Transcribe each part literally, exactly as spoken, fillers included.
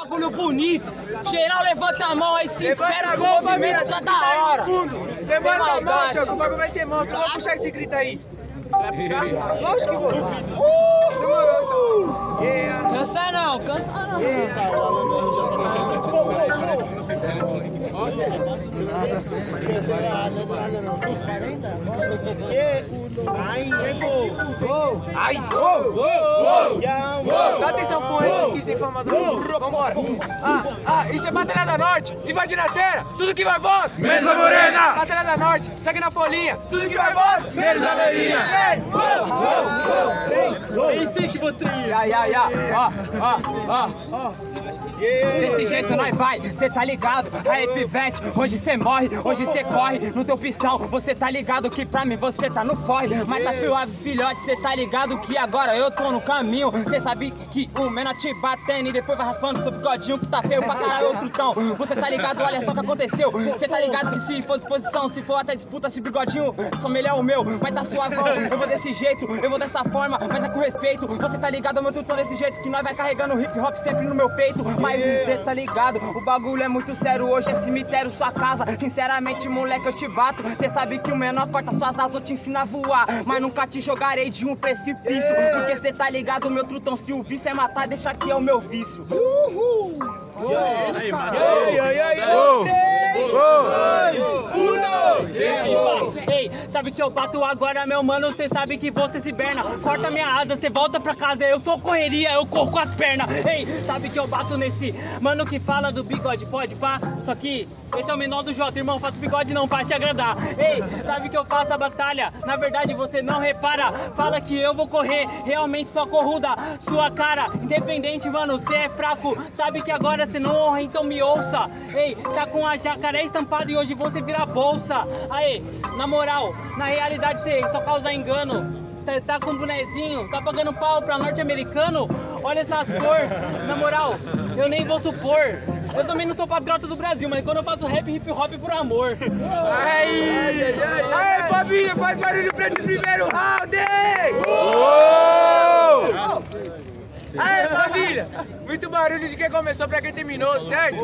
bagulho bonito. Geral levanta a mão aí, sincero, que o movimento tá da hora. Levanta a mão, tio, que o bagulho vai ser monstro. Eu vou puxar esse grito aí. Vai puxar? Lógico que vou. Demorou, então. Cansa não, cansa não. Ai, ai, dá atenção pro ele aqui, sem famador. Vambora. Ah, ah, isso é Batalha da Norte. Invadindo a cena, tudo que vai volta. Menos a morena. Batalha da Norte, segue na folhinha, tudo que vai volta. Menos a leirinha. Nem sei que você ia. Ai, ai, ai, ó, ó, ó. Desse jeito nós vai, cê tá ligado? Aí, pivete, hoje cê morre, hoje cê corre no teu pisão. Você tá ligado que pra mim você tá no corre. Mas tá suave, filhote, cê tá ligado que agora eu tô no caminho. Cê sabe que o menor te batendo e depois vai raspando seu bigodinho que tá feio pra caralho, outro tão. Você tá ligado, olha só o que aconteceu. Cê tá ligado que se for disposição, se for até disputa, esse bigodinho só melhor o meu. Mas tá suavão, eu vou desse jeito, eu vou dessa forma, mas é com respeito. Você tá ligado, meu tutão, desse jeito que nós vai carregando hip hop sempre no meu peito. Mas cê tá ligado, o bagulho é muito sério, hoje é cemitério, sua casa. Sinceramente, moleque, eu te bato. Cê sabe que o menor corta suas asas, eu te ensino a voar. Mas nunca te jogarei de um precipício. Porque cê tá ligado, meu trutão, se o vício é matar, deixa que é o meu vício. Uhul! Aí, matou! Ei, sabe que eu bato agora, meu mano, cê sabe que você se berna. Corta minha asa, cê volta pra casa, eu sou correria, eu corro com as pernas. Ei, sabe que eu bato nesse mano que fala do bigode, pode pá? Só que esse é o menor do Jota, irmão, faço bigode não pra te agradar. Ei, sabe que eu faço a batalha, na verdade você não repara. Fala que eu vou correr, realmente só corro da sua cara. Independente, mano, cê é fraco, sabe que agora cê não honra, então me ouça. Ei, tá com a jacaré estampada e hoje você vira bolsa. Aê, na moral, na realidade cê só causa engano. Tá, tá com um bonezinho, tá pagando pau pra norte-americano. Olha essas cores, na moral, eu nem vou supor. Eu também não sou patriota do Brasil, mas quando eu faço rap, hip hop por amor. Aí, aí, família, faz barulho pra esse primeiro round! Aí, família, muito barulho de quem começou pra quem terminou, certo?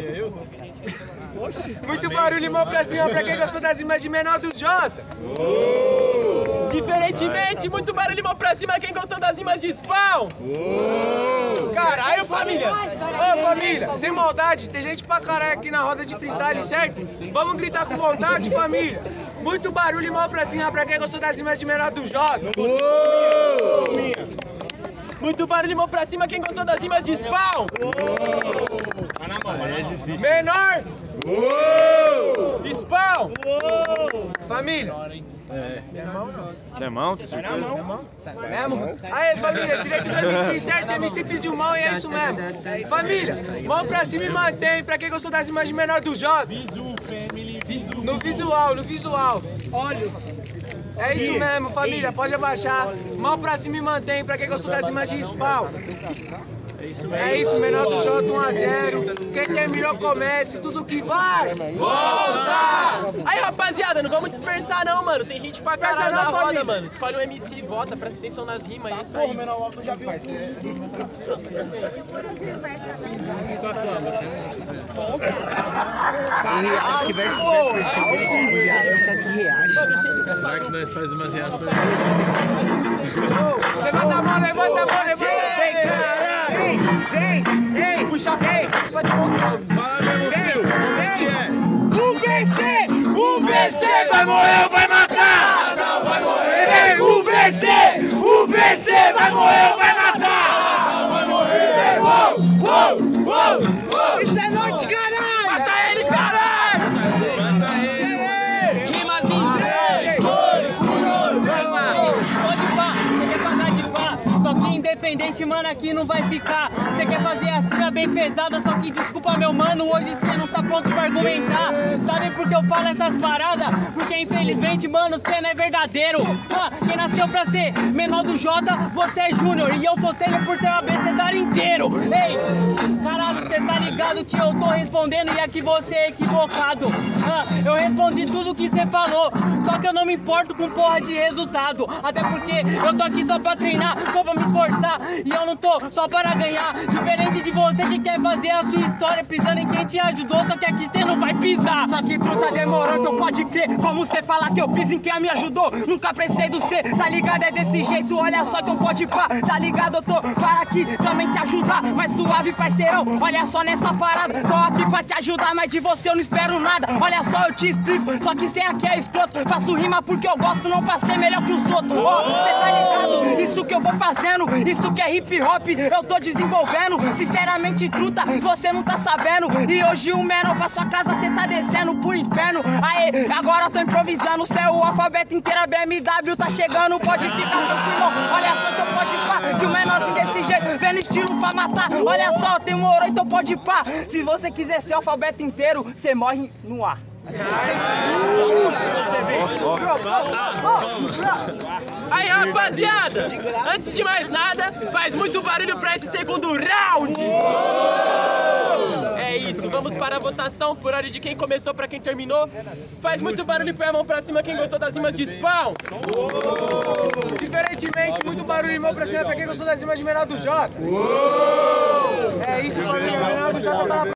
Muito barulho, mão pra cima, pra quem gostou das rimas de menor do Jota. Diferentemente, muito barulho, mão pra cima, quem gostou das rimas de Spawn. Caralho, família. Ô, família, sem maldade, tem gente pra caralho aqui na roda de freestyle, certo? Vamos gritar com vontade, família. Muito barulho, mão pra cima, pra quem gostou das rimas de menor do Jota. Muito barulho, mão pra cima, quem gostou das rimas de Spawn. Tá na mão, é difícil. Menor. Uou! Spawn! Uou! Família! É. Quer mão não? Quer mão? Tem certeza? Sai na mão. Sai mesmo? Aê, família, direito do M C, certo? M C pediu mão e é isso mesmo. Família, mão pra cima e mantém. Pra quem gostou das imagens menor do Jota? No visual, no visual. Olhos. É isso mesmo, família, pode abaixar. Mão pra cima e mantém. Pra quem gostou das imagens de Spawn? É isso, mesmo. É isso, menor do Jota, um a zero. Quem terminou, comece, tudo que vai, volta! Aí, rapaziada, não vamos dispersar não, mano. Tem gente pra caralho na roda, família. mano. Escolhe um M C e vota, presta atenção nas rimas, é isso aí. Porra, menor logo já viu. Acho que verso verso perceber, que reage. Será que nós fazemos umas reações? Levanta a mão, levanta a mão, levanta a mão! Vem, vem, vem, puxa, vem, só de Gonçalves. Fala mesmo, filho, como é que é? O B C, o B C vai morrer ou vai matar? Não vai morrer! Ei, o B C, o B C vai morrer ou vai matar? Não vai morrer! Uou, uou, uou! Isso é noite, caralho! Mata ele, caralho! Mata ele! Rimas em três, dois, um, pode pá, você quer pagar de pá? Só que independente, mano, aqui não vai ficar. Você quer fazer a cena bem pesada, só que desculpa, meu mano, hoje você não tá pronto pra argumentar. Sabe por que eu falo essas paradas? Porque infelizmente, mano, você não é verdadeiro. Ah, quem nasceu pra ser menor do Jota, você é Júnior. E eu sou sênior por ser o abecedário inteiro. Ei, caralho, você tá ligado? ligado que eu tô respondendo e aqui você é equivocado. Ah, eu respondi tudo que você falou, só que eu não me importo com porra de resultado. Até porque eu tô aqui só pra treinar, tô pra me esforçar e eu não tô só para ganhar. Diferente de você que quer fazer a sua história pisando em quem te ajudou, só que aqui você não vai pisar. Só que truta demorou, então pode crer. Como você falar que eu piso em quem me ajudou? Nunca pensei do ser, tá ligado? É desse jeito, olha só, então pode pá. Tá ligado? Eu tô para aqui também te ajudar. Mas suave, parceirão, olha só nessa parada. Tô aqui pra te ajudar, mas de você eu não espero nada. Olha só, eu te explico, só que cê aqui é escroto. Faço rima porque eu gosto, não pra ser melhor que os outros. Ó, oh, cê tá ligado? Isso que eu vou fazendo, isso que é hip hop, eu tô desenvolvendo. Sinceramente, truta, você não tá sabendo. E hoje o menor pra sua casa, cê tá descendo pro inferno. Aê, agora eu tô improvisando, cê é o alfabeto inteiro, a B M W tá chegando, pode ficar tranquilo. Olha só, então pode pá, que o menorzinho desse jeito, vendo estilo pra matar. Olha só, demorou, então pode pá. Se você quiser ser o alfabeto inteiro, cê morre no ar. Aí, rapaziada, antes de mais nada, faz muito barulho pra esse segundo round. É isso, vamos para a votação por ordem de quem começou pra quem terminou. Faz muito barulho e põe a mão pra cima quem gostou das rimas de Spawn. Diferentemente, muito barulho e mão pra cima pra quem gostou das rimas de Menor do Jota. É isso, família, Menor do Jota para